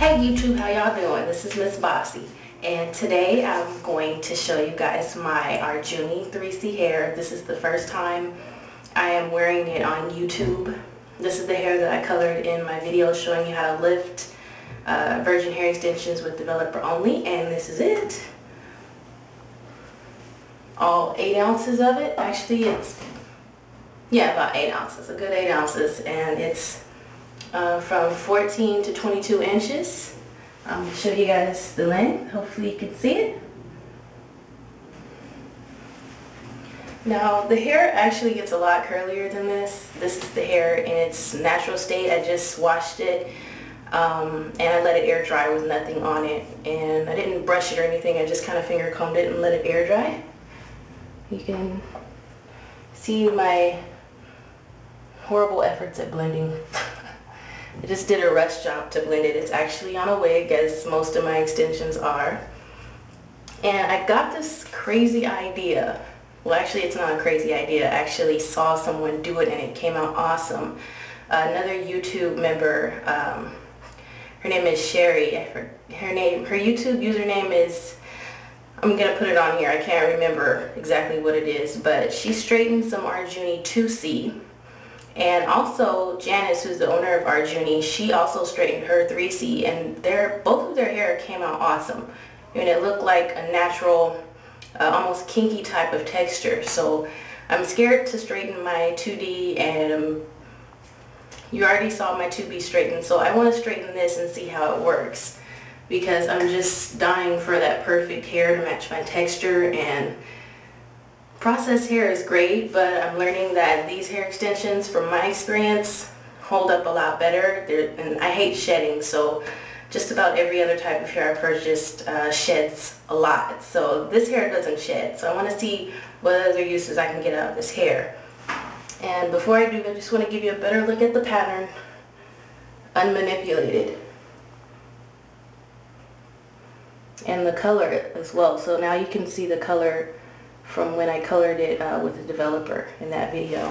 Hey YouTube, how y'all doing? This is Miss Bossy, and today I'm going to show you guys my Arjuni 3C hair. This is the first time I am wearing it on YouTube. This is the hair that I colored in my video showing you how to lift virgin hair extensions with developer only, and this is it. All 8 ounces of it. Actually, it's about 8 ounces, a good 8 ounces, and it's from 14 to 22 inches. I'm going to show you guys the length. Hopefully you can see it. Now the hair actually gets a lot curlier than this. This is the hair in its natural state. I just washed it and I let it air dry with nothing on it. And I didn't brush it or anything. I just kind of finger combed it and let it air dry. You can see my horrible efforts at blending. I just did a rush job to blend it. It's actually on a wig, as most of my extensions are. And I got this crazy idea. Well, actually, it's not a crazy idea. I actually saw someone do it and it came out awesome. Another YouTube member, her name is Sherry. Her YouTube username is, I'm going to put it on here. I can't remember exactly what it is, but she straightened some Arjuni 2C. And also Janice, who's the owner of Arjuni, she also straightened her 3C, and both of their hair came out awesome. And it looked like a natural, almost kinky type of texture. So I'm scared to straighten my 2D, and you already saw my 2B straightened, so I want to straighten this and see how it works, because I'm just dying for that perfect hair to match my texture. And processed hair is great, but I'm learning that these hair extensions, from my experience, hold up a lot better. And I hate shedding, so just about every other type of hair I purchased sheds a lot. So this hair doesn't shed, so I want to see what other uses I can get out of this hair. And before I do, I just want to give you a better look at the pattern, unmanipulated, and the color as well. So now you can see the color from when I colored it with the developer in that video.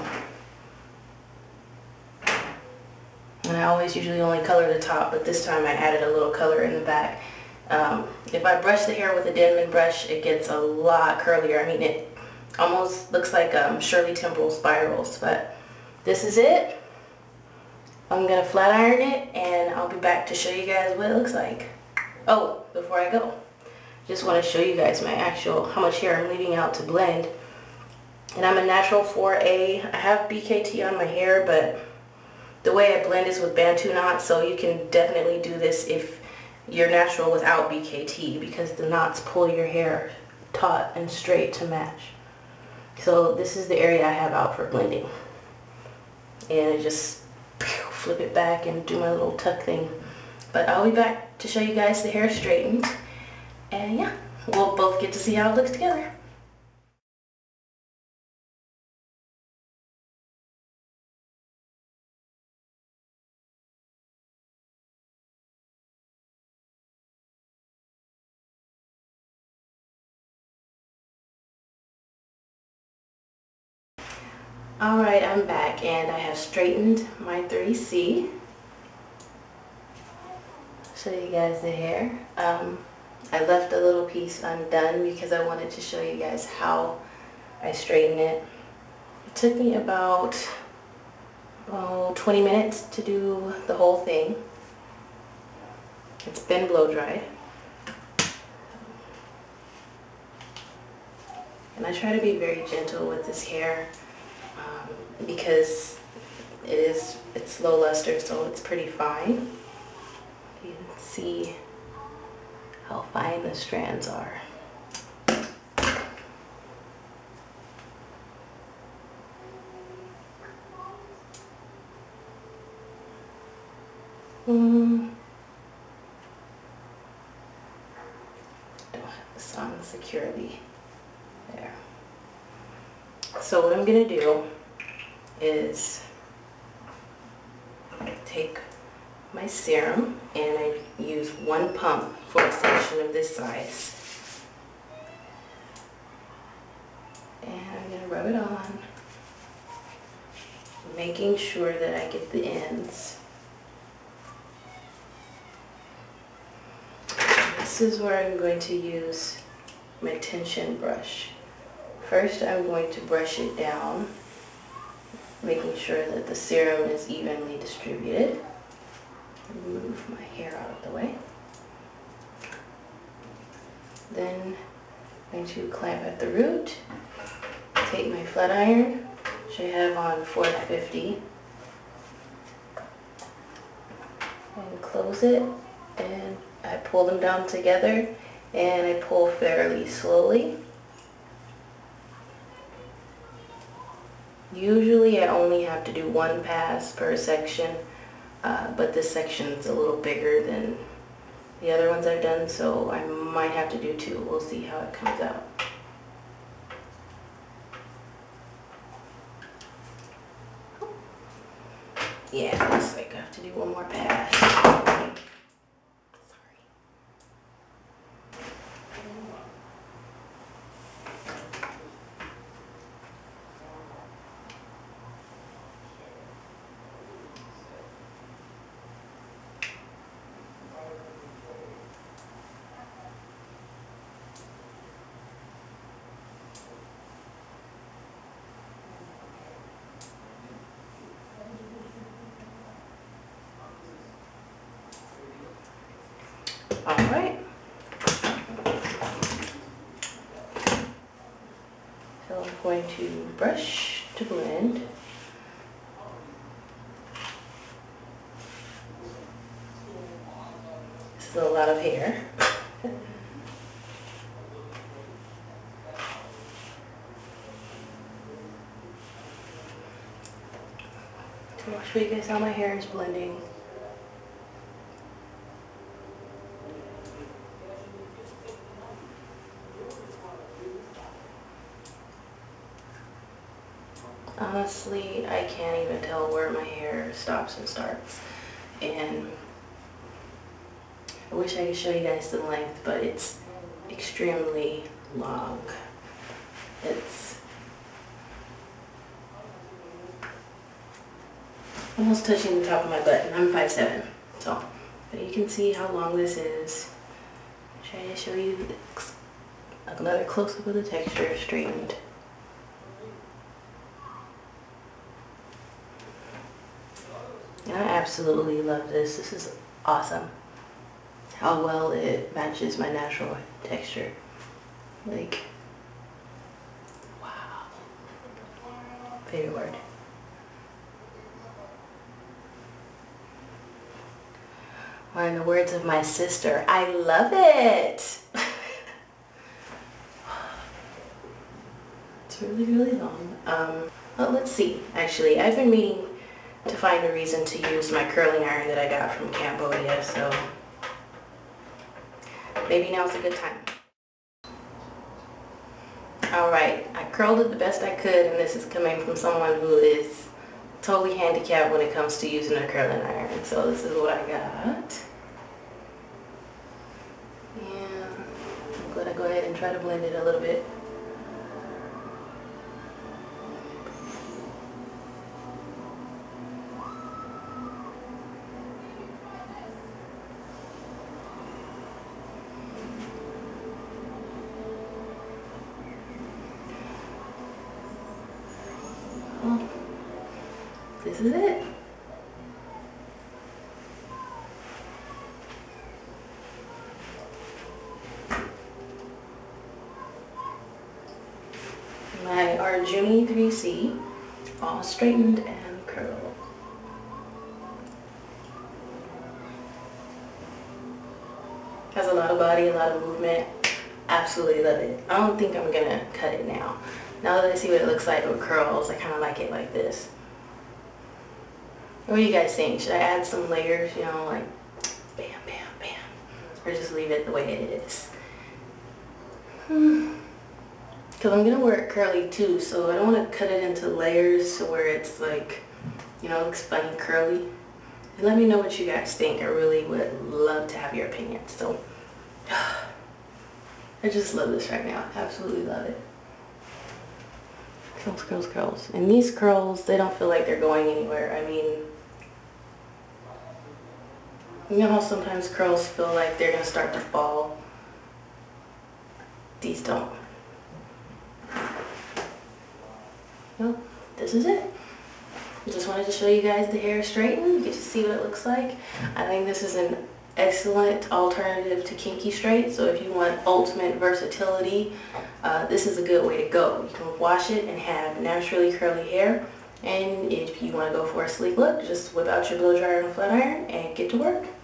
And I always usually only color the top, but this time I added a little color in the back. If I brush the hair with a Denman brush, it gets a lot curlier. I mean, it almost looks like Shirley Temple spirals, but this is it. I'm gonna flat iron it, and I'll be back to show you guys what it looks like. Oh, before I go, just want to show you guys my how much hair I'm leaving out to blend. And I'm a natural 4A. I have BKT on my hair, but the way I blend is with Bantu knots, so you can definitely do this if you're natural without BKT, because the knots pull your hair taut and straight to match. So this is the area I have out for blending. And I just flip it back and do my little tuck thing. But I'll be back to show you guys the hair straightened. And yeah, we'll both get to see how it looks together. Alright, I'm back, and I have straightened my 3C. Show you guys the hair. I left a little piece undone because I wanted to show you guys how I straighten it. It took me about 20 minutes to do the whole thing. It's been blow dried. And I try to be very gentle with this hair because it's low luster, so it's pretty fine. You can see how fine the strands are. Don't have this on securely. There. So what I'm gonna do is take my serum, and I use 1 pump for a section of this size. And I'm going to rub it on, making sure that I get the ends. this is where I'm going to use my tension brush. First, I'm going to brush it down, making sure that the serum is evenly distributed. Move my hair out of the way. Then I'm going to clamp at the root, take my flat iron, which I have on 450, and close it, and I pull them down together, and I pull fairly slowly. Usually I only have to do one pass per section, but this section is a little bigger than the other ones I've done, so I might have to do two. We'll see how it comes out. Yeah, looks like I have to do one more pass. All right. So I'm going to brush to blend. This is a lot of hair. So I'll show you guys how my hair is blending. Honestly, I can't even tell where my hair stops and starts. And I wish I could show you guys the length, but it's extremely long. It's almost touching the top of my butt, and I'm 5'7", so, but you can see how long this is. Try to show you another close-up of the texture, straightened. And I absolutely love this. This is awesome. How well it matches my natural texture. Like, wow. Favorite word. Or in the words of my sister, I love it. It's really, really long. Well, let's see. Actually, I've been meaning to find a reason to use my curling iron that I got from Cambodia, so maybe now's a good time. Alright, I curled it the best I could, and this is coming from someone who is totally handicapped when it comes to using a curling iron. So this is what I got. And I'm going to go ahead and try to blend it a little bit. Well, this is it. My Arjuni Curly C, all straightened and curled. Has a lot of body, a lot of movement. Absolutely love it. I don't think I'm gonna cut it now. Now that I see what it looks like with curls, I kind of like it like this. What do you guys think? Should I add some layers, you know, like bam, bam, bam? Or just leave it the way it is? Because I'm going to wear it curly too, so I don't want to cut it into layers to where it's like, you know, looks funny curly. And let me know what you guys think. I really would love to have your opinions. So, I just love this right now. Absolutely love it. Curls, curls, curls. And these curls, they don't feel like they're going anywhere. I mean, you know how sometimes curls feel like they're going to start to fall? these don't. Well, this is it. I just wanted to show you guys the hair straightened. You get to see what it looks like. I think this is an excellent alternative to kinky straight. So if you want ultimate versatility, this is a good way to go. You can wash it and have naturally curly hair. And if you want to go for a sleek look, just whip out your blow dryer and flat iron and get to work.